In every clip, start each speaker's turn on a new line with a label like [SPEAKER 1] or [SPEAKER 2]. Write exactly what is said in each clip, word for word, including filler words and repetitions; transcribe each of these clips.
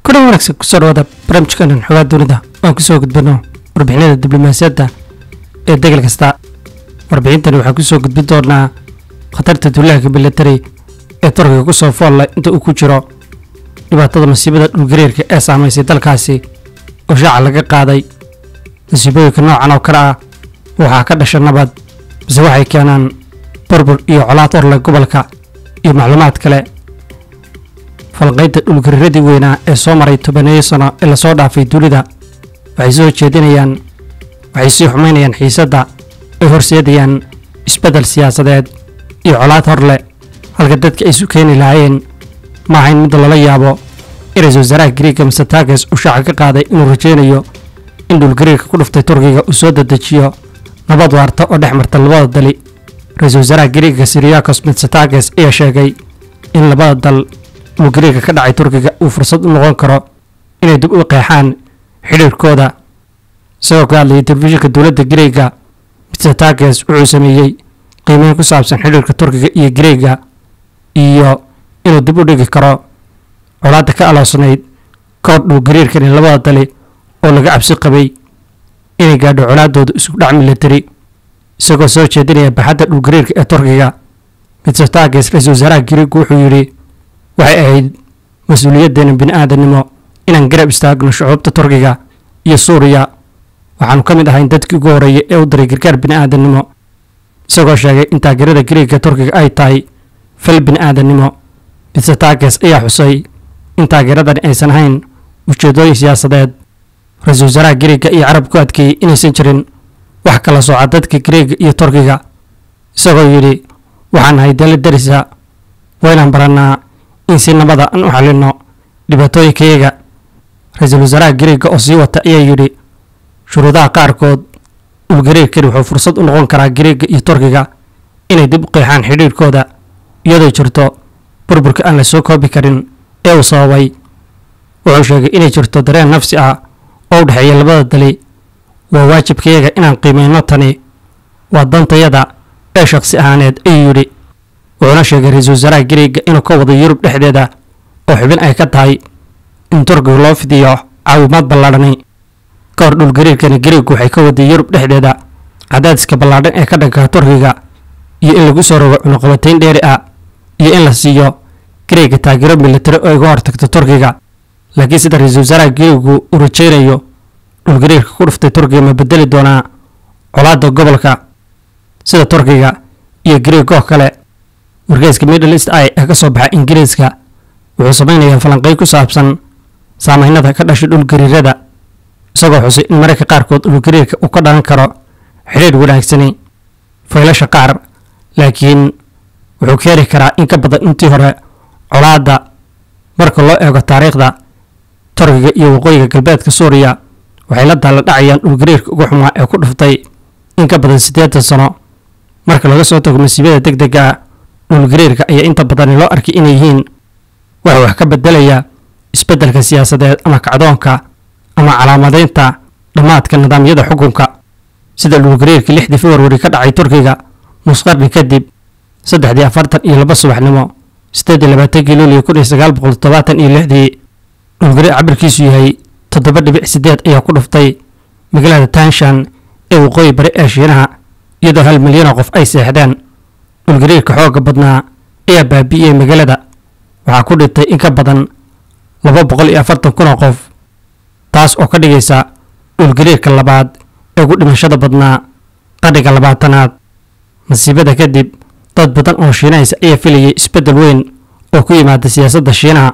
[SPEAKER 1] kuna wanaagsan ku soo dhawaada barnaamijkan xogaa dunida oo ku soo gudbino warbixinada diblomaasiyadda ee degal kasta. warbixintani waxaa ku soo gudbin doonaa khatarta duulaanka military ee Turkiga ku soo fool leh inta uu ku jiro dhibaatada masiibada dhulgariirka ee saameysay dalkaasi oo shaaca laga qaaday. masiibooyinka noocan oo kale ah waxaa ka dhasha nabad base waxay keenaan burbur iyo colaad hor leh gobolka iyo macluumaad kale. falqaynta dhulgariiradii weynaa ee soo maray tobaneeyo sano ee lasoo dhaafay dunida waxay soo jeedinayaan waxay sii xumaynayaan xiisadda ay horseedayaan isbeddel siyaasadeed iyo colaad hor leh halka dadka ay isu keeni lahaayeen ma ahayn mid lala yaabo. ra-iisul wasaaraha Giriigga Mitsotakis uu shaaca ka qaaday inuu rajaynayo in dhulgariirka ku dhuftay Turkiga uu soo dedejiyo nabad waarta oo dhex marta labada dali. ra-iisul wasaaraha Giriigga Kyriakos Mitsotakis ayaa sheegay in labada dal dhulgariirka ka dhacay Turkiga uu fursad u noqon karo inay dib u qeexaan xiriirkooda. isagoo ka hadlayay telefishinka dowladda Giriigga, Mitsotakis wuxuu sameeyey qiimeyn ku saabsan xiriirka Turkiga iyo Giriigga iyo inuu dib u dhigi karo colaadda ka aloosnayd koox dhulgariirkan labada dali oo laga cabsi qabay inay gaadho colaadooda isku dhac military. isagoo soo jeedinaya baaxadda dhulgariirka ee Turkiga, Mitsotakis ra-iisul wasaaraha Giriigga wuxuu yidhi waxay ahayd mas-uuliyaddeena bini'aadanimo inaan garab istaagno shucuubta Turkiga iyo Suuriya. waxaanu ka mid ahayn dadkii ugu horreeyay ee u diray gargaar bini'aadanimo. isagoo sheegay in taageerada Giriigga Turkiga ay tahay fal bini'aadanimo, Mitsotakis ayaa xusay in taageeradani aysan ahayn ujeedooyin siyaasadeed. ra-iisul wasaaraha Giriigga iyo carab ku adkeeyey inaysan jirin wax kala sooca dadka Giriigga iyo Turkiga, isagoo yidhi waxaan nahay dala darisa waynaan barannaa in si nabada aan u xallinno dhibaatooyinkayaga. ra-iisul wasaaraha Giriigga oo sii wata ayaa yidhi shuruudaha qaarkood dhulgariirkani wuxuu fursad u noqon karaa Giriigga iyo Turkiga inay dib u qeexaan xidhiirkooda iyadoo jirto burburka aan la soo koobi karin ee uu sababay. wuxuu sheegay inay jirto dareen nafsi ah oo u dhexeeya labada dali. waa waajibkayaga inaan qiimayno, tani waa dantayada ee shakhsi ahaaneed ayuu yidhi. wuxuuna sheegay ra-iisul wasaaraha Giriigga inuu ka wado Yurub dhexdeeda oo xubin ay ka tahay in Turkiga loo fidiyo caawimaad ballaadhani. ka hor dhulgariirkani Giriiggu waxay ka waday Yurub dhexdeeda cadaadiska ballaadhan ee ka dhanka Turkiga iyo in lagu soo rogo cunaqabatayn dheeri ah iyo in la siiyo Giriigga taageero militari oo iga hortagto Turkiga. laakiin sida ra-iisul wasaaraha Giriiggu uu rajaynayo dhulgariirka ku dhuftay Turkiga ma bedeli doonaa colaadda gobolka sida Turkiga iyo Giriigga oo kale. wargeyska Middle East Eye ee ka soo baxay Ingiriiska wuxuu samaynayaa falanqayn ku saabsan saameynada ka dhashay dhulgariirada, isagoo xusay in mararka qaarkood dhulgariirka uu ka dhalan karo xiriir wanaagsani faylasha qaar, laakiin wuxuu keeni karaa in ka badan intii hore colaadda. marka loo eego taariikhda, Turkiga iyo waqooyiga galbeedka Suuriya waxay la daallo dhacayaan dhulgariirka ugu xumaa ee ku dhuftay in ka badan siddeetan sano. marka laga soo tago masiibada degdega ah, dhulgariirka ayaa inta badan loo arkay inay yihiin waxa wax ka beddelaya isbeddelka siyaasadeed ama kacdoonka ama calaamadeynta dhammaadka nidaamyada xukunka. sida dhulgariirkii lixdii Februari ka dhacay Turkiga nus qarni kadib, saddexdii afartan iyo laba subaxnimo siddeed iyo labaatankii Luulyo kun iyo sagaal boqol toddobaatan iyo lixdii. dhulgariir cabirkiisu yahay toddoba dhibic siddeed ayaa ku dhuftay magaalada Tanshan ee waqooyi bari ee Shiinaha iyadoo hal milyan oo qof ay seexdeen. dhulgariirka xoogga badnaa ayaa baabi'iyey magaalada, waxaa ku dhintay in ka badan laba boqol iyo afartan kun oo qof, taas oo ka dhigaysa dhulgariirka labaad ee ugu dhimashada badnaa qarniga labaatanaad. masiibada kadib, dad badan oo Shiinaysa ayaa filayay isbeddel weyn oo ku yimaada siyaasadda Shiinaha.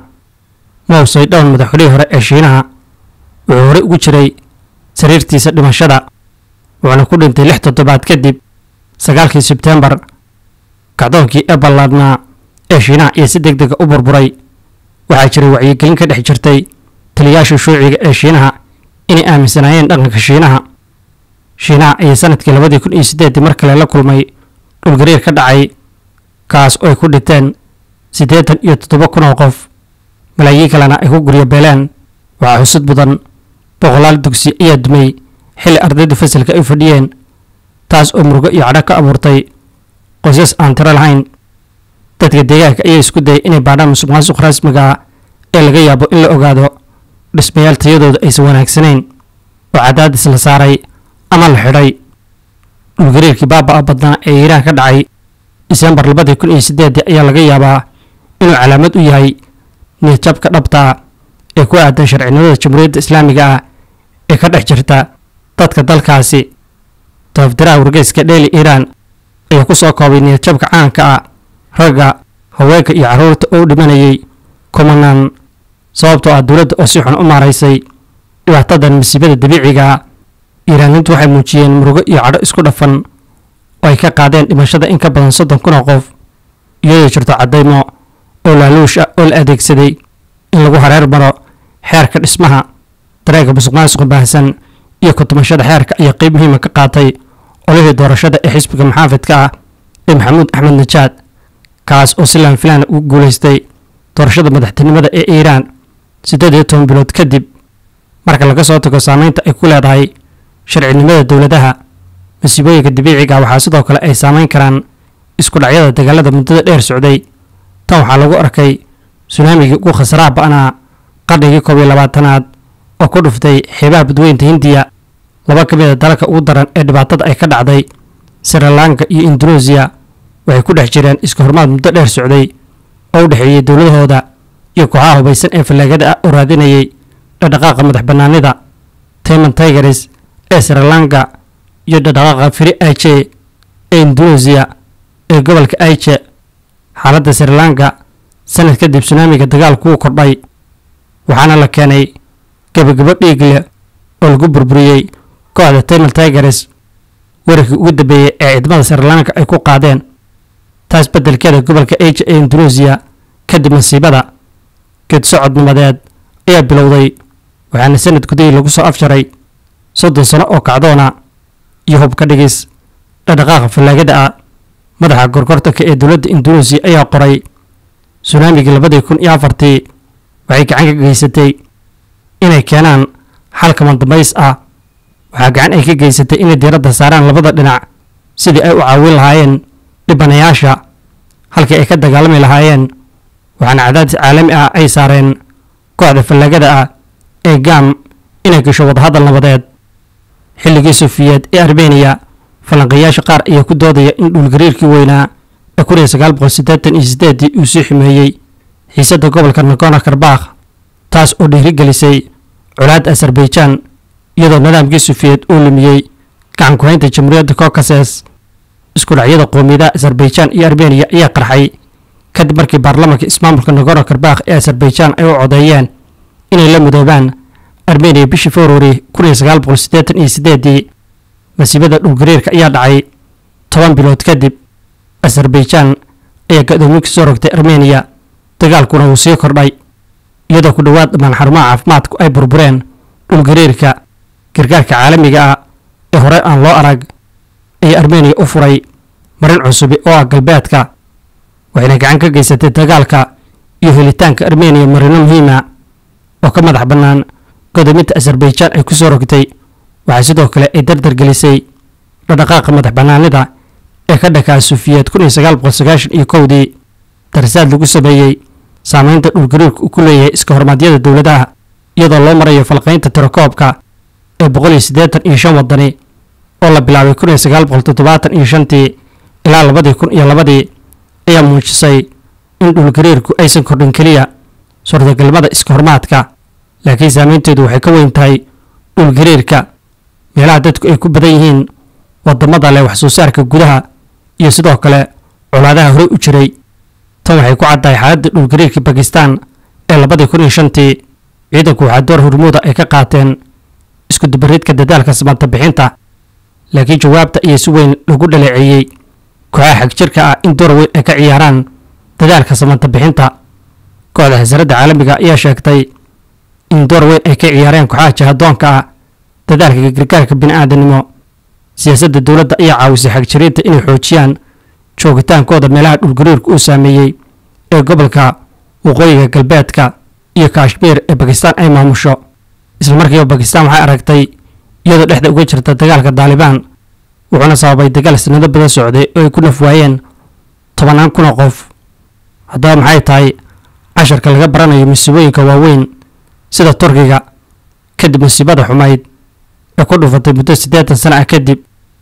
[SPEAKER 1] Mao Zedong, madaxweynihii hore ee Shiinaha, wuxuu horey ugu jiray sariirtiisa dhimashada, wuxuuna ku dhintay lix toddobaad kadib sagaalkii Sebtembar. kacdoonkii ee ballaadhnaa ee Shiinaha iyo si degdeg ah u burburay. waxaa jiray wacyigelin ka dhex jirtay taliyayaasha shuuciga ee Shiinaha inay aaminsanaayeen dhaqanka Shiinaha. Shiinaha ayaa sanadkii labadii kun iyo siddeedii mar kale la kulmay dhulgariir ka dhacay kaas oo ay ku dhinteen siddeetan iyo toddoba kun oo qof, malaayiin kalena ay ku guryo beeleen. waxaa xusud mudan boqolaal dugsi ayaa dumay xilli ardaydu fasalka ay fadhiyeen, taas oo murugo iyo cadho ka abuurtay qoysas aan tiro lahayn. dadka deegaanka ayaa isku dayay inay baadhaan musuqmaasuq rasmiga ah ee laga yaabo in la ogaado dhismayaal tayadooda aysan wanaagsanayn oo cadaadis la saaray ama la xidhay. dhulgariirkii baaba'a badnaa ee iiraan ka dhacay diseembar labadii kun iyo sideedii ayaa laga yaabaa inuu calaamad u yahay niyadjabka dhabta ah ee ku aadan sharcinimada jamhuuriyadda islaamiga ah ee ka dhex jirta dadka dalkaasi. taafdiraha wargeyska Daily Iran ayaa ku soo koobay niyadjabka caanka ah ragga, haweenka iyo carruurta oo u dhimanayay kumanaan sababtoo ah dowladda oo si xun u maaraysay dhibaatadan masiibada dabiiciga ah. Iiraaniintu waxay muujiyeen murugo iyo cadho isku dhafan oo ay ka qaadeen dhimashada in ka badan soddon kun oo qof, iyadoo jirto caddaymo oo laaluush ah oo la adeegsaday in lagu hareer maro xeerka dhismaha. dareenka musuqmaasuqa baahsan iyo ku tumashada xeerka ayaa qayb muhiima ka qaatay olihii doorashada ee xisbiga muxaafidka ah ee maxamuud axmed najaad, kaas oo si laan filaan ugu guulaystay doorashada madaxtinimada ee Iiraan siddeed iyo toban bilood kadib. marka laga soo tago saameynta ay ku leedahay sharcinimada dowladaha, masiibooyinka dabiiciga waxaa sidoo kale ay saameyn karaan isku dhacyada dagaalada muddada dheer socday. tan waxaa lagu arkay sunaamigii ugu khasaraha ba'naa qarnigii koob iyo labaatanaad oo ku dhuftay xeebaha badweynta Hindiya. laba ka mid a dalalka ugu daran ee dhibaatada ay ka dhacday, Sri Lanka iyo Indonesia, waxay ku dhex jireen iska hormaad muddo dheer socday oo u dhexeeyay dowladahooda iyo kooxaha hubaysan ee fallaagada ah oo raadinayay dhaqdhaqaaqa madax bannaanida. Taman Tigers ee Sri Lanka iyo dhaqdhaqaaqa Free Aceh ee Indonesia ee gobolka Aceh. xaaladda Sri Lanka sanad kadib sunaamiga dagaalku wuu kordhay, waxaana la keenay gabagabo dhiig leh oo lagu burburiyey kooxda Taman Tigers weerarkii ugu dambeeyey ee ciidamada Sri Lanka ay ku qaadeen. taas beddelkeeda gobolka Aceh ee Indonesia kadib masiibada geed socod nabadeed ayaa bilowday, waxaana sanad gudihii lagu soo afjaray soddon sano oo kacdoona iyo hub ka dhigis dhaqdhaqaaqa fallaagada ah. madaxa gorgortanka ee dowladda Indonesia ayaa qoray sunaamigii labadii kun iyo afartii waxay gacan ka geysatay inay keenaan xal kama dambays ah. waxaa gacan ay ka geysatay inay diiradda saaraan labada dhinac sidii ay u caawin lahaayeen dhibanayaasha halkii ay ka dagaalami lahaayeen, waxaana cadaadis caalami ah ay saareen kooxda fallaagada ah ee gam inay gasho wadahadal nabadeed. xilligii Sofiyeed ee Armenia, falanqeeyaasha qaar ayaa ku doodaya in dhulgariirkii weynaa ee kun iyo sagaal boqol siddeetan iyo siddeedii uu sii xumeeyey xiisadda gobolka Nagorno-Karabakh, taas oo dhiirigelisay colaadda Azerbaijan, iyadoo nidaamkii Sofiyeed uu lumiyey gacan ku haynta jamhuuriyadda Caucasus. isku dhacyada qoomiyadaha Azerbaijan iyo Armenia ayaa qarxay kadib markii baarlamaanka ismaamulka Nagorno-Karabakh ee Azerbaijan ay u codeeyeen inay la midoobaan Armenia bishii February kun iyo sagaal boqol siddeetan iyo siddeedii. masiibada dhulgariirka ayaa dhacay toban bilood kadib. Azerbaijan ayaa go'doomin ka soo rogtay Armenia, dagaalkuna wuu sii kordhay iyadoo ku dhowaad dhammaan xarumaha caafimaadku ay burbureen. dhulgariirka gargaarka caalamiga ah ee hore aan loo arag ayaa Armenia u furay marin cusubi oo ah galbeedka, waxayna gacan ka geysatay dagaalka iyo helitaanka Armenia marino muhiima oo ka madax bannaan go'doominta Azerbaijan ay ku soo rogtay. waxaa sidoo kale ay dardar gelisay dhaqdhaqaaqa madax bannaanida ee ka dhakaa Sofiyeed kun iyo sagaal boqol sagaashan iyo kowdii. daraasaad lagu sameeyey saameynta dhulgariirku uu ku leeyahay iska hormaadyada dowladaha iyadoo loo marayo falqaynta tirakoobka ee boqol iyo siddeetan iyo shan wadani oo la bilaabay kun iyo sagaal boqol toddobaatan iyo shantii ilaa labadii kun iyo labadii ayaa muujisay in dhulgariirku aysan kordhin keliya suurtagalnimada iska hormaadka, laakiin saameynteedu waxay ka weyn tahay dhulgariirka. meelaha dadku ay ku badan yihiin wadamada leh wax soo saarka gudaha iyo sidoo kale colaadaha horey u jiray. tan waxay ku caddahay xaaladda dhulgariirka Bakistan ee labadii kun iyo shantii. ciidanku waxaa door hormuuda ay ka qaateen isku dubaridka dadaalka samata bixinta, laakiin jawaabta ayaa si weyn lagu dhaleeceeyey kooxaha xagjirka ah in door weyn ay ka ciyaaraan dadaalka samata bixinta. kooxda xasarada caalamiga ayaa sheegtay in door weyn ay ka ciyaareen kooxaha jihadoonka ah dadaalka gargaarka bini'aadanimo. siyaasadda dowladda ayaa caawisay xagjiriinta inay xoojiyaan joogitaankooda meelaha dhulgariirku uu saameeyey ee gobolka waqooyiga galbeedka iyo Kashmir ee Bakistan ay maamusho. isla markiiba Bakistan waxay aragtay iyadoo dhexda uga jirta dagaalka Taliban, wuxuuna sababay dagaal sanado badan socday oo ay ku naf waayeen tobanaan kun oo qof. haddaba maxay tahay casharka laga baranayo masiibooyinka waaweyn sida Turkiga kadib musiibada xumayd ee ku dhufatay muddo siddeetan sano ah kadib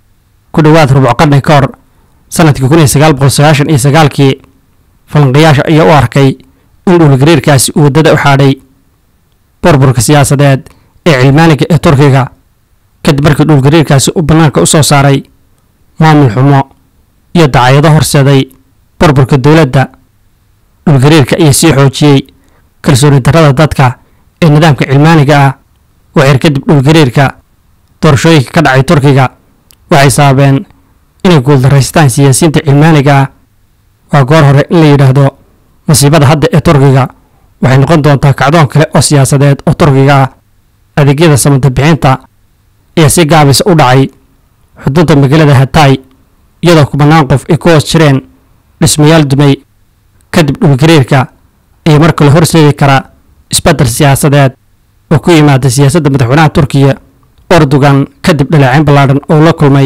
[SPEAKER 1] ku dhawaad rubuc qarni ka hor sanadkii kun iyo sagaal boqol sagaashan iyo sagaalkii falanqayaasha ayaa u arkay in dhulgariirkaasi uu waddada u xaadhay burburka siyaasadeed ee cilmaaniga ee Turkiga kadib markii dhulgariirkaasi uu bannaanka u soo saaray maamul xumo iyo dacaayado horseeday burburka dowladda. dhulgariirka ayaa sii xoojiyey kalsooni darrada dadka ee nidaamka cilmaaniga ah. waxyar kadib dhulgariirka doorashooyinka ka dhacay Turkiga waxay sababeen inay guuldarraystaan siyaasiyiinta cilmaaniga ah. waa goor hore in la yidhaahdo masiibada hadda ee Turkiga waxay noqon doontaa kacdoon kale oo siyaasadeed oo Turkiga ah. adeegyada samata bixinta ayaa si gaabis u dhacay xuduudda magaalada Hatay iyadoo kumanaan qof ay ku hoos jireen dhismayaal dumay. kadib dhulgariirka ayaa mar kale horseedi kara isbeddel siyaasadeed oo ku yimaada siyaasadda madaxweynaha Turkiga Erdogan kadib dhaleecayn ballaadhan oo la kulmay.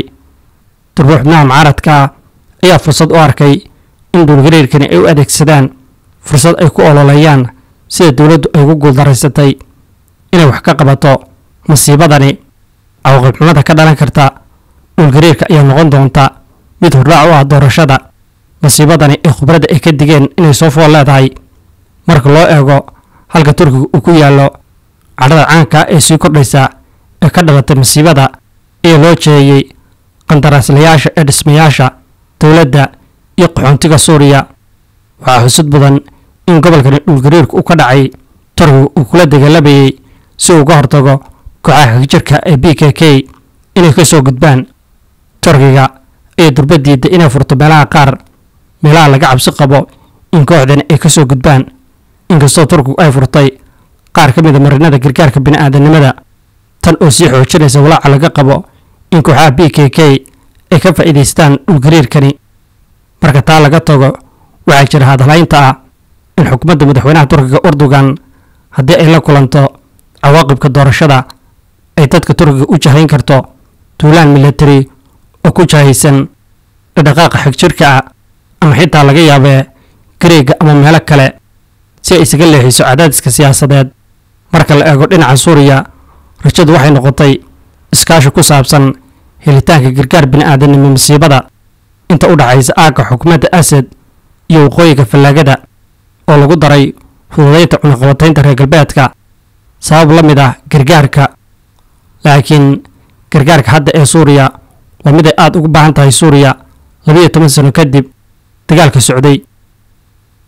[SPEAKER 1] xubnaha mucaaradka ah ayaa fursad u arkay in dhulgariirkani ay u adeegsadaan fursad ay ku ololeeyaan sida dowladdu ay ugu guuldarraysatay inay wax ka qabato masiibadani. cawaaqib-xumada ka dhalan karta dhulgariirka ayaa noqon doonta mid hordhac u ah doorashada. masiibadani ee khubradda ay ka digeen inay soo fool leedahay marka loo eego halka Turkiga uu ku yaallo. cadhada caanka ee sii kordhaysa ee ka dhalatay masiibada ee loo jeeyay qandaraaslayaasha ee dhismayaasha dowladda iyo qaxoontiga Suuriya. waxaa xusud badan in gobolkani dhulgariirku uu ka dhacay Turkiga uu kula dagaalamayay si uu uga hortago kooxaha jirka ee B K K inay ka soo gudbaan. Turkiga ayaa durba diiday inay furto meelaha qaar meelaha laga cabsi qabo in kooxdani ay ka soo gudbaan. inkastoo Turkigu ay furtay qaar ka mid ah marinada gargaarka bini'aadanimada tan oo sii xoojinaysa walaaca laga qabo in kooxaha B K K ay ka faa'iidaystaan dhulgariirkani. marka taa laga tago waxaa jira hadalaynta ah in xukuumadda madaxweynaha Turkiga Erdogan haddii ay la kulanto cawaaqibka doorashada ay dadka Turkiga u jahayn karto duulaan military oo ku jahaysan dhaqaaqa xagjirka ah ama xitaa laga yaabee Greega ama meelo kale si ay isaga leexiso cadaadiska siyaasadeed. marka la eego dhinaca Suuriya rajadu waxay noqotay iskaashi ku saabsan helitaanka gargaar bini'aadanimo masiibada inta u dhaxaysa aagga xukuumadda Asad iyo waqooyiga fallaagada oo lagu daray fududeynta cunaqabataynta reer galbeedka sabab la mid ah gargaarka. laakiin gargaarka hadda ee Suuriya waa mid ay aad ugu baahan tahay Suuriya labiyo toban sano kadib dagaalka socday.